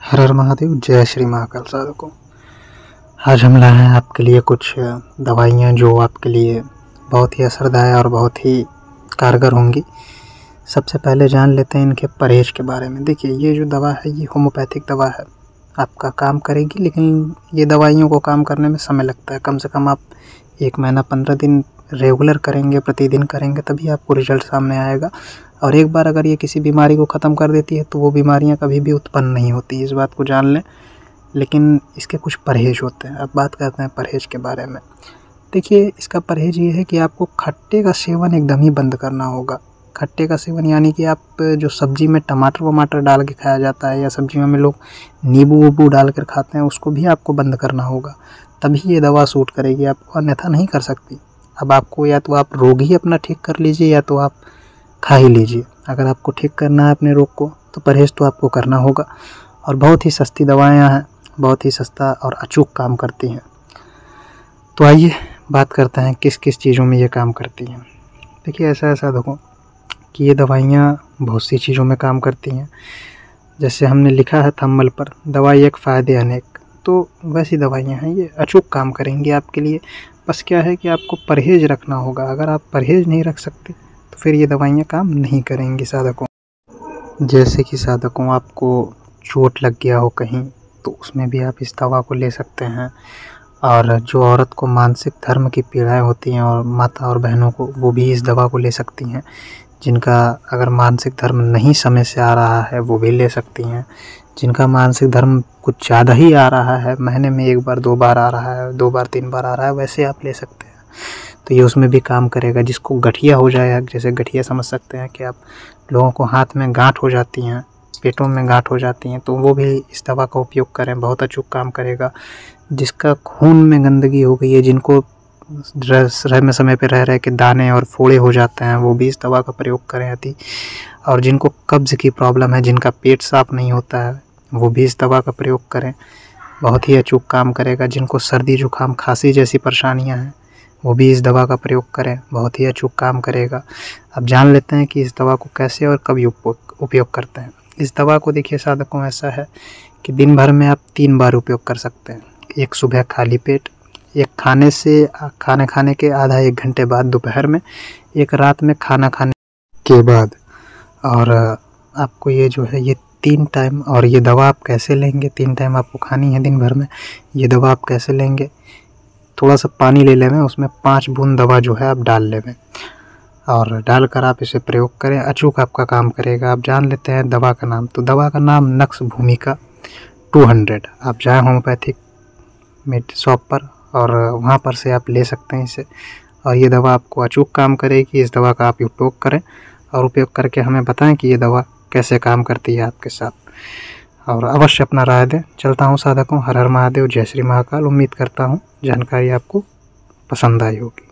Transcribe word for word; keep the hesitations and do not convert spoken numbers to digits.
हर हर महादेव, जय श्री महाकाल साधकों। आज हम लाए हैं आपके लिए कुछ दवाइयाँ जो आपके लिए बहुत ही असरदायक और बहुत ही कारगर होंगी। सबसे पहले जान लेते हैं इनके परहेज़ के बारे में। देखिए, ये जो दवा है ये होम्योपैथिक दवा है, आपका काम करेगी, लेकिन ये दवाइयों को काम करने में समय लगता है। कम से कम आप एक महीना पंद्रह दिन रेगुलर करेंगे, प्रतिदिन करेंगे, तभी आपको रिज़ल्ट सामने आएगा। और एक बार अगर ये किसी बीमारी को ख़त्म कर देती है तो वो बीमारियां कभी भी उत्पन्न नहीं होती, इस बात को जान लें। लेकिन इसके कुछ परहेज़ होते हैं। अब बात करते हैं परहेज़ के बारे में। देखिए, इसका परहेज़ ये है कि आपको खट्टे का सेवन एकदम ही बंद करना होगा। खट्टे का सेवन यानी कि आप जो सब्ज़ी में टमाटर वमाटर डाल के खाया जाता है या सब्जियों में लोग नींबू वूबू डाल कर खाते हैं, उसको भी आपको बंद करना होगा, तभी ये दवा सूट करेगी आपको, अन्यथा नहीं कर सकती। अब आपको या तो आप रोग ही अपना ठीक कर लीजिए या तो आप खा ही लीजिए। अगर आपको ठीक करना है अपने रोग को तो परहेज़ तो आपको करना होगा। और बहुत ही सस्ती दवाएँ हैं, बहुत ही सस्ता और अचूक काम करती हैं। तो आइए बात करते हैं किस किस चीज़ों में ये काम करती हैं। देखिए, ऐसा ऐसा देखो कि ये दवाइयाँ बहुत सी चीज़ों में काम करती हैं। जैसे हमने लिखा है थंबनेल पर, दवाई एक फ़ायदे अनेक, तो वैसी दवाइयाँ हैं, ये अचूक काम करेंगी आपके लिए। बस क्या है कि आपको परहेज़ रखना होगा। अगर आप परहेज़ नहीं रख सकते तो फिर ये दवाइयाँ काम नहीं करेंगी साधकों। जैसे कि साधकों, आपको चोट लग गया हो कहीं, तो उसमें भी आप इस दवा को ले सकते हैं। और जो औरत को मानसिक धर्म की पीड़ाएं होती हैं और माता और बहनों को, वो भी इस दवा को ले सकती हैं। जिनका अगर मानसिक धर्म नहीं समय से आ रहा है वो भी ले सकती हैं। जिनका मानसिक धर्म कुछ ज़्यादा ही आ रहा है, महीने में एक बार दो बार आ रहा है, दो बार तीन बार आ रहा है, वैसे आप ले सकते हैं। तो ये उसमें भी काम करेगा। जिसको गठिया हो जाए, जैसे गठिया समझ सकते हैं कि आप लोगों को हाथ में गांठ हो जाती हैं, पेटों में गांठ हो जाती हैं, तो वो भी इस दवा का उपयोग करें, बहुत अचूक काम करेगा। जिसका खून में गंदगी हो गई है, जिनको समय समय पे रह रह के दाने और फोड़े हो जाते हैं, वो भी इस दवा का प्रयोग करें अति। और जिनको कब्ज़ की प्रॉब्लम है, जिनका पेट साफ नहीं होता है, वो भी इस दवा का प्रयोग करें, बहुत ही अचूक काम करेगा। जिनको सर्दी जुकाम खांसी जैसी परेशानियां हैं, वो भी इस दवा का प्रयोग करें, बहुत ही अचूक काम करेगा। अब जान लेते हैं कि इस दवा को कैसे और कब उपयोग करते हैं। इस दवा को देखिए साधकों, ऐसा है कि दिन भर में आप तीन बार उपयोग कर सकते हैं। एक सुबह खाली पेट, एक खाने से खाने खाने के आधा एक घंटे बाद दोपहर में, एक रात में खाना खाने के बाद। और आपको ये जो है ये तीन टाइम, और ये दवा आप कैसे लेंगे, तीन टाइम आपको खानी है दिन भर में। ये दवा आप कैसे लेंगे, थोड़ा सा पानी ले लें, उसमें पाँच बूंद दवा जो है आप डाल लें और डालकर आप इसे प्रयोग करें, अचूक आपका काम करेगा। आप जान लेते हैं दवा का नाम। तो दवा का नाम नक्स भूमिका टू हंड्रेड। आप जाएँ होम्योपैथिक मेड शॉप पर और वहाँ पर से आप ले सकते हैं इसे, और ये दवा आपको अचूक काम करेगी। इस दवा का आप उपयोग करें और उपयोग करके हमें बताएं कि ये दवा कैसे काम करती है आपके साथ, और अवश्य अपना राय दें। चलता हूँ साधकों, हर हर महादेव, जय श्री महाकाल। उम्मीद करता हूँ जानकारी आपको पसंद आई होगी।